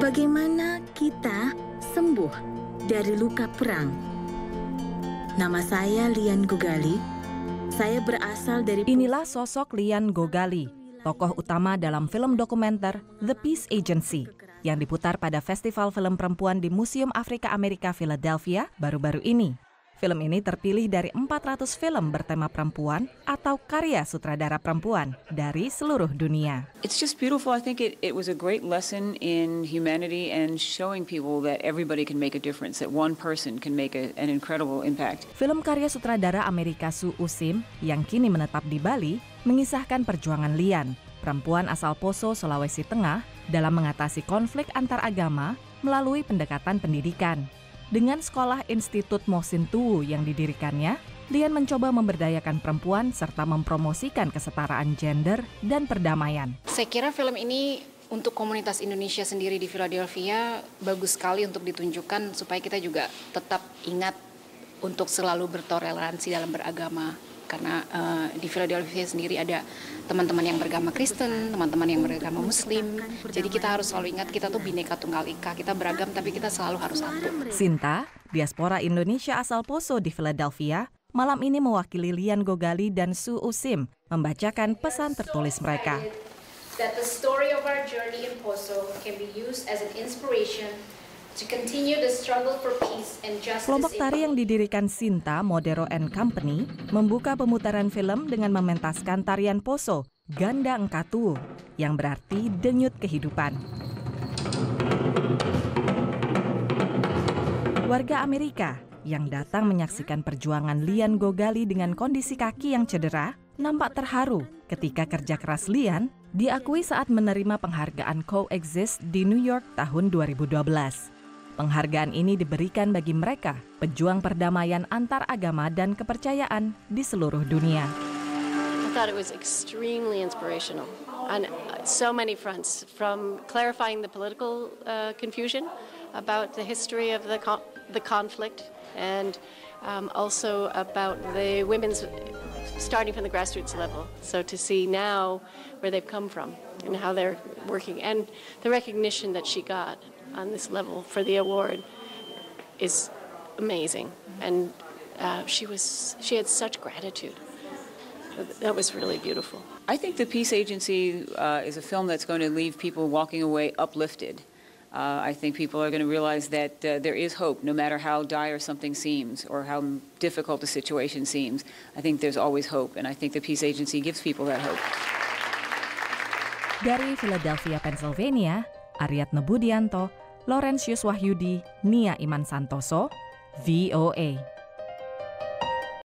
Bagaimana kita sembuh dari luka perang? Nama saya Lian Gogali. Saya berasal dari... Inilah sosok Lian Gogali, tokoh utama dalam film dokumenter The Peace Agency yang diputar pada Festival Film Perempuan di Museum Afrika Amerika Philadelphia baru-baru ini. Film ini terpilih dari 400 film bertema perempuan atau karya sutradara perempuan dari seluruh dunia. It's just beautiful. I think it was a great lesson in humanity and showing people that everybody can make a difference, that one person can make an incredible impact. Film karya sutradara Amerika Sue Usim yang kini menetap di Bali mengisahkan perjuangan Lian, perempuan asal Poso, Sulawesi Tengah, dalam mengatasi konflik antar agama melalui pendekatan pendidikan. Dengan sekolah Institut Mohsin Tuwu yang didirikannya, Lian mencoba memberdayakan perempuan serta mempromosikan kesetaraan gender dan perdamaian. Saya kira film ini untuk komunitas Indonesia sendiri di Philadelphia bagus sekali untuk ditunjukkan supaya kita juga tetap ingat untuk selalu bertoleransi dalam beragama. Karena di Philadelphia sendiri ada teman-teman yang beragama Kristen, teman-teman yang beragama Muslim. Jadi kita harus selalu ingat kita tuh Bhinneka Tunggal Ika, kita beragam tapi kita selalu harus satu. Sinta, diaspora Indonesia asal Poso di Philadelphia, malam ini mewakili Lian Gogali dan Sue Usim membacakan pesan tertulis mereka. That the story of our journey in Poso can be used as an inspiration to continue the struggle for peace and justice. Kelompok tari yang didirikan Sinta Modero and Company membuka pemutaran film dengan mementaskan tarian Poso, Ganda Engkatu, yang berarti denyut kehidupan. Warga Amerika yang datang menyaksikan perjuangan Lian Gogali dengan kondisi kaki yang cedera nampak terharu ketika kerja keras Lian diakui saat menerima penghargaan Coexist di New York tahun 2012. Penghargaan ini diberikan bagi mereka, pejuang perdamaian antar agama dan kepercayaan di seluruh dunia. I thought it was extremely inspirational on so many fronts, from clarifying the political confusion about the history of the conflict, and also about the women's starting from the grassroots level. So to see now where they've come from and how they're working, and the recognition that she got on this level for the award is amazing, and she had such gratitude. That was really beautiful. I think The Peace Agency is a film that's going to leave people walking away uplifted. I think people are going to realize that there is hope, no matter how dire something seems or how difficult the situation seems. I think there's always hope, and I think The Peace Agency gives people that hope. Dari Philadelphia, Pennsylvania, Aryatna Budianto, Laurentius Wahyudi, Nia Iman Santoso, VOA.